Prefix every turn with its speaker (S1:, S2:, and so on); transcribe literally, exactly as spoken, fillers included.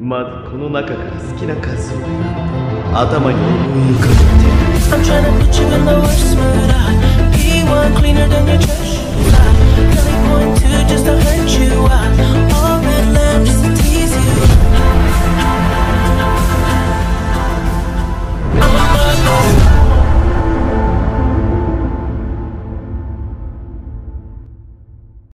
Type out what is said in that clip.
S1: まずこの中から好きな数を選んで頭に思い浮かべて
S2: I'm trying to put you in the worst